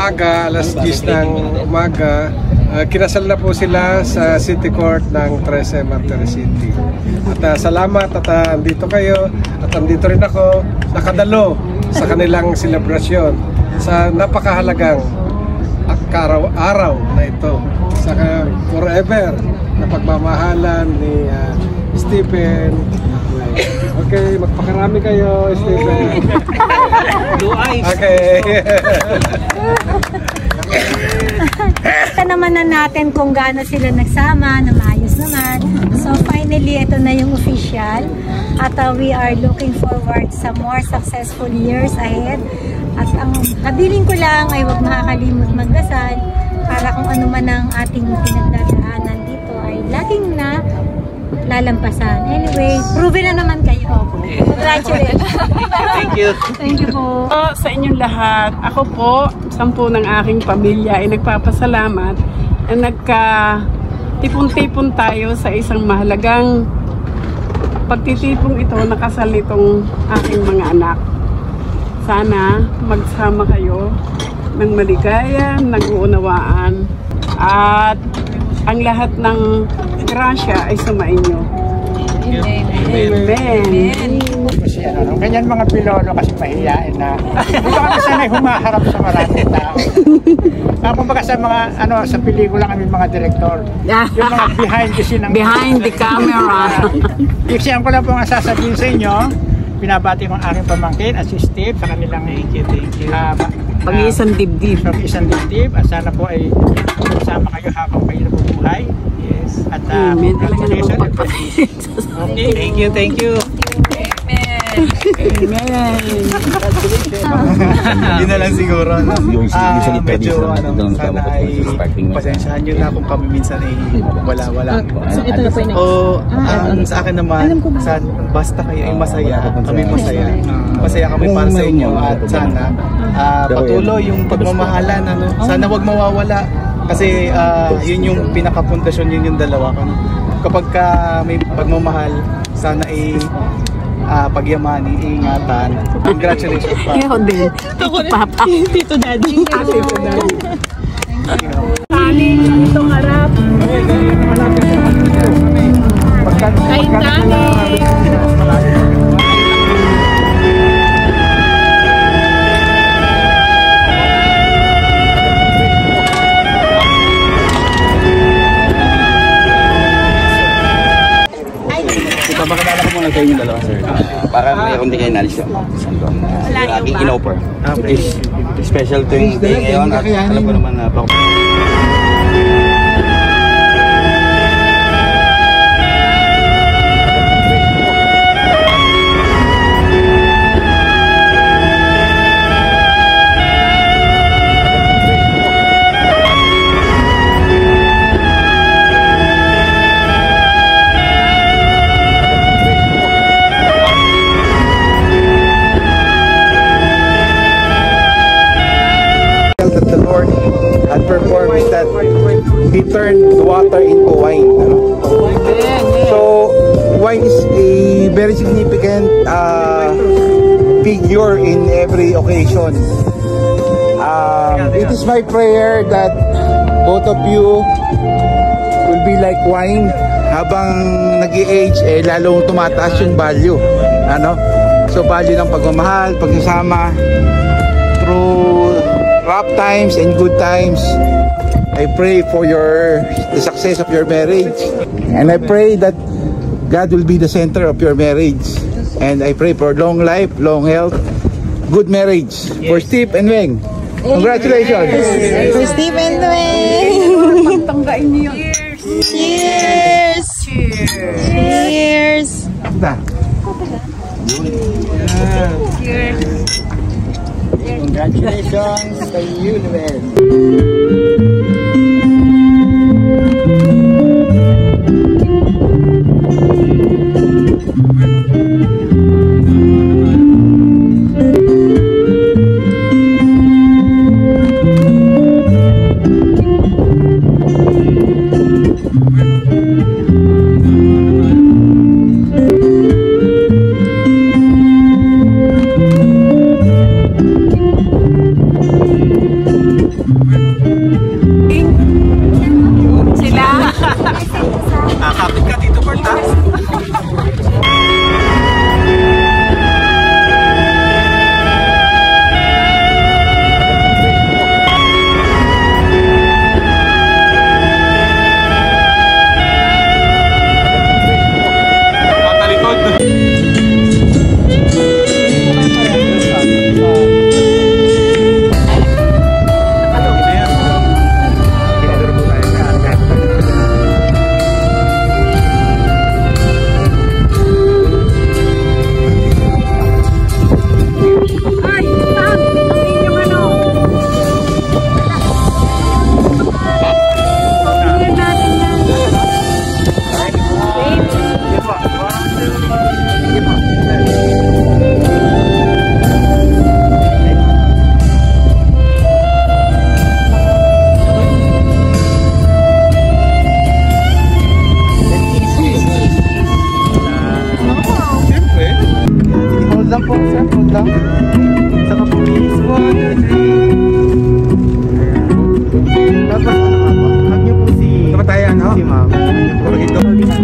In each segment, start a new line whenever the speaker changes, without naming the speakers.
maaga, alas 10 ng umaga, kinasal na po sila sa City Court ng 13 Martires City. At salamat at andito kayo at andito rin ako nakadalo sa kanilang selebrasyon sa napakahalagang araw na ito sa forever na pagmamahalan ni Stephen. Okay, magpakarami kayo, Stephen. Okay.
Kita naman na natin kung gaano sila nagsama, na maayos naman. So finally, ito na yung official. At we are looking forward sa more successful years ahead. At ang kabiling ko lang ay huwag makakalimot magdasal para kung ano man ang ating pinagdadaanan dito ay laging na lalampasan. Anyway, proven na naman kayo. Congratulations.
Thank you.
Thank you po.
Sa inyong lahat, ako po, 10 ng aking pamilya ay nagpapasalamat na nagka-tipon-tipon tayo sa isang mahalagang pagtitipong ito, nakasal itong aking mga anak. Sana magsama kayo ng maligaya, nag-uunawaan, at ang lahat ng grasya ay sumainyo.
Amen.
Amen.
Ganyan mga pilolo kasi mahihain na. Dito kami sanay humaharap sa maraming tao. Kumbaga sa mga sa pelikula kami mga direktor. Yung mga behind the scene.
Behind the camera.
Iksiyan ko lang po ang sasabihin sa inyo. Pinabati ko ang aking pamangkin at si Steve sa kanilang
Pag-iisang dibdib.
Pag-iisang dibdib. At sana po ay sama kayo habang kayo nabubuhay. Yes. At
okay, thank you.
Amen.
Yun na lang siguro.
Medyo
sana ay pasensyahan nyo na kung kami minsan ay wala.
So ito na po yung
sa akin naman, basta kayo ay masaya, kami masaya. Masaya kami para sa inyo at sana patuloy yung pagmamahalan. Sana wag mawawala. Kasi yun yung pinakapundasyon, yun yung dalawa. Kapag may pagmamahal, sana ay pagyamani, ingatan. Congratulations pa.
Ikaw din. Papa.
Tito Daddy.
Tito Daddy. Tani, itong harap. Kain tani.
Papakilala ko muna sa inyo dalawa, sir. Para mayroon din kayo nalis yung aking in-offer. Special to yung day ngayon at alam ko naman na
he turned water into wine. So wine is a very significant figure in every occasion. It is my prayer that both of you will be like wine. Habang nag-i-age, lalo tumataas yung value. So value ng pagmamahal, pagsasama through rough times and good times. I pray for the success of your marriage, and I pray that God will be the center of your marriage, and I pray for long life, long health, good marriage for Steve and Weng. Congratulations!
For Steve and Weng.
Tanggain niyo.
Cheers! Cheers!
Cheers! Congratulations kay you, Noel.
Control lang. Saka po please. 1, 2, 3. Tapos ano nga po? Hug niyo po si...
Saka tayo ano?
Si ma'am.
Puro ito.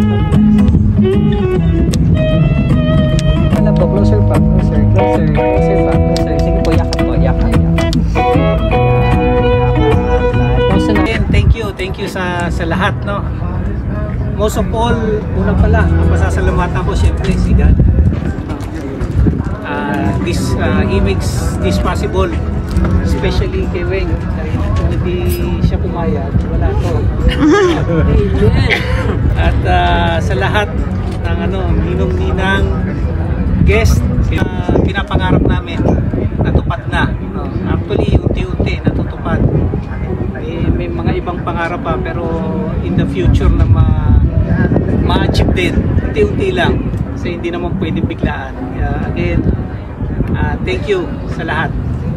Wala po, closer pa. Closer pa. Closer. Sige po, yakan po. Yakan.
Thank you sa lahat, no. Most of all, unang pala, ang masasalamatan ko siyempre si God. He makes this possible, especially kay Weng. Dahil kung hindi siya pumayag, wala to. At sa lahat ng ninong-ninang guest, pinapangarap namin, natupad na. Actually, unti-unti natutupad. May mga ibang pangarap pa, pero in the future na ma-achieve din, unti-unti lang, kasi hindi naman pwedeng biglaan. Again, thank you sa lahat.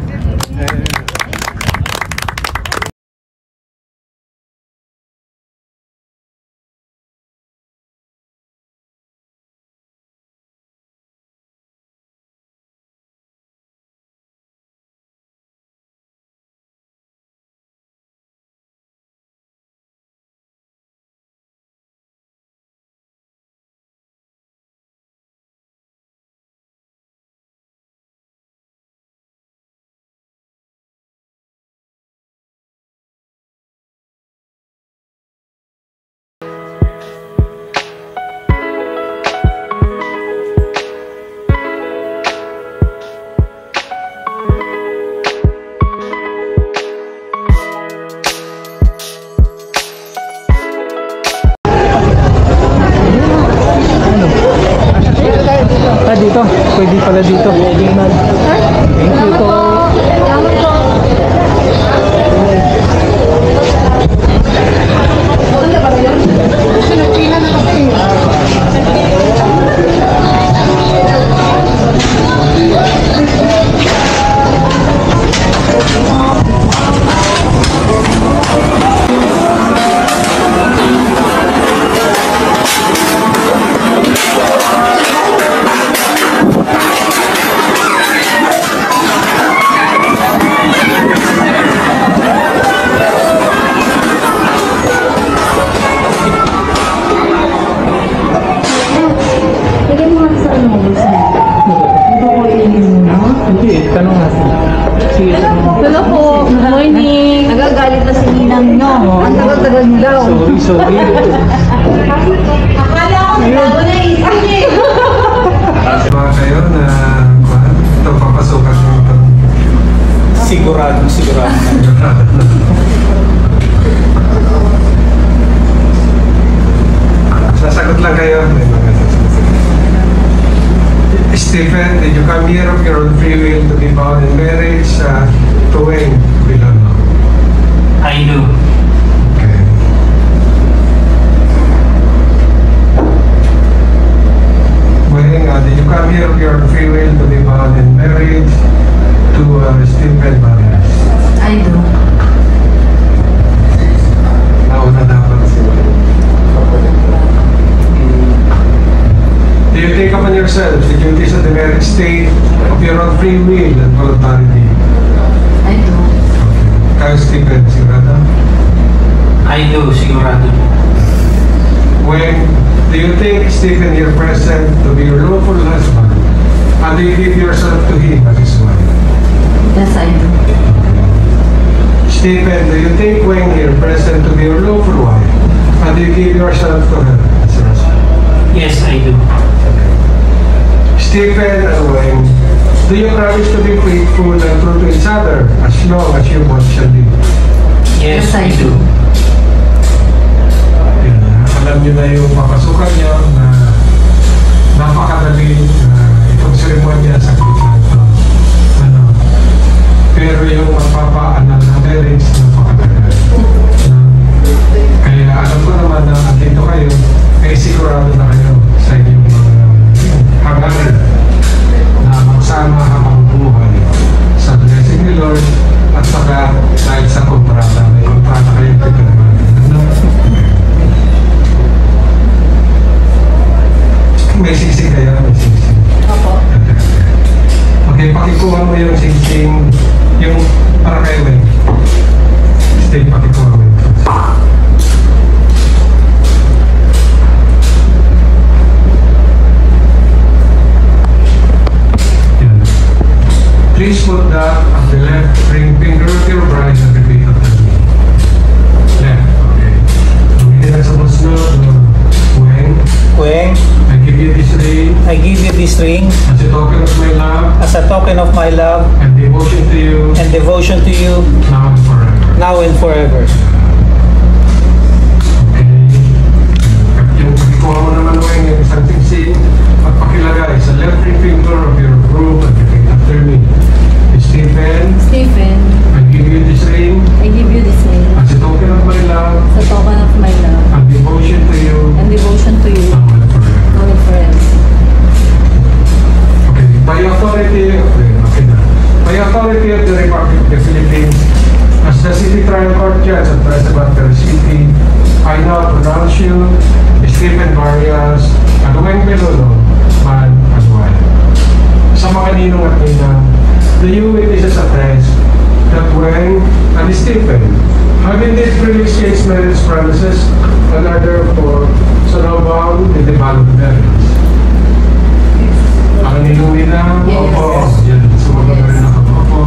Dito, pwede pala dito. Thank you po.
Hello po. Good morning. Nagagalit na si Ninang nyo. Ang tagal-tagal nyo daw.
Sorry.
Akala ko nagbago na isip eh.
Mga kayo na ito papasukan nyo ito.
Sigurado.
Sasagot lang kayo. Stephen, did you come here of your own free will to be bound in marriage to Weng? We don't know.
I do.
Okay. Weng, did you come here of your own free will to be bound in marriage to Stephen Marias?
I do.
Nauna dapat si Weng. Do you take upon yourself the duties of the marriage state of your own free will and voluntarily?
I do.
Kayo, Stephen, sigurado?
I do, sigurado.
When do you take Stephen here present to be your lawful husband, and do you give yourself to him as his wife?
Yes, I do.
Stephen, do you take Weng here present to be your lawful wife, and do you give yourself to her as her husband?
Yes, I do.
Stephen and Weng, do you promise to be faithful and true to each other as long as you both shall live?
Yes, I do.
Alam niyo na yung papasukan niyo na napakadali itong seremonya sa Kristo. Pero yung magpapaanal ng marriage, napakadali. Kaya alam ko naman na dito kayo, ay sigurado na kayo sa inyong hangarin na magsama habang buhay sa blessing ni Lord at saka dahil sa kontrata. May kontrata kayo dito naman. May sisi kayo, may sisi.
Opo.
Okay, pakikuha mo yung sing-sing, yung para kay Wen. Stay, pakikuha mo yun. Yan. Please put that at the left ring finger of your right and repeat after me. Left, okay. Hindi na sa musnod, Wen.
Weng,
I give you this ring
I give you this ring
as a token of my love
as a token of my love
and devotion to you
and devotion to you
now and forever.
now and forever.
Okay. Yung pagkuha mo naman yung isang sing-sing at pakilagay sa left ring finger of your group and repeat after me. Stephen,
Stephen,
I give you this ring
I give you this ring
as a token of my love
as a token of my love
and devotion to you
and devotion to you
now and forever.
now and forever.
Okay. By authority, okay na. By authority of the Republic of the Philippines, as the City Trial Court Judge of President City, I now pronounce you Stephen Marias at Weng Peluno, man and wife. Sa mga ninong at ninang, the you witnesses attest that Weng and Stephen have indeed freely exchanged marriage promises and are therefore so now bound in the bond of marriage. Ang ninong nila, opo, yan, sumagot na rin ako, opo.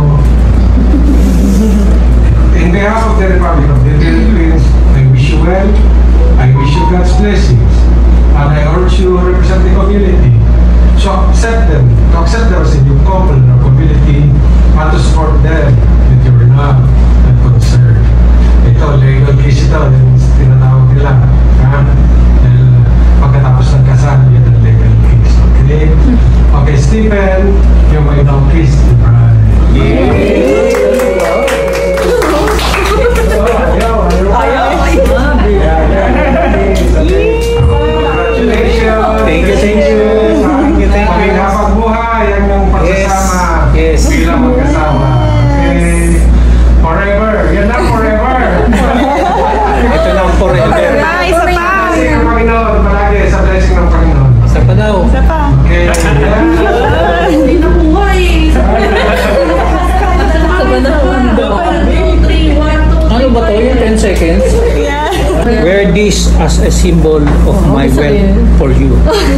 In behalf of the Republic of the Philippines, I wish you well, I wish you God's blessings, and I urge you to represent the community. So accept them as a new couple in our community and to support them with your love and concern. Ito, legal case ito, yung tinatawag nila. Dahil pagkatapos ng kasal, yan ang legal case. Okay? Okay, Stephen, yung may now kiss the bride. Congratulations!
Thank you, thank you.
Maging habang buhay ang iyong pagsasama bilang magkasama. Okay. Forever. Yan lang, forever.
Ito na ang forever.
Isa pa!
Blessing ng Panginoon. Palagi sa blessing ng Panginoon.
Isa pa daw.
Isa pa!
Okay.
Hindi na buhay.
Ano ba to? Yung 10 seconds? Wear this as a symbol of my will for you.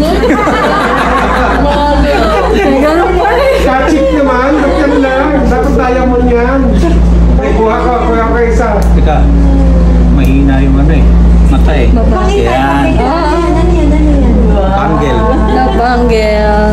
Kachik naman. Bakyan lang. Dapat diamond yan. Ay, kuha ka isa.
Teka, mahina yung ano eh. Mata eh. Yan.
Ano yan?
Banggel.
Nabanggel.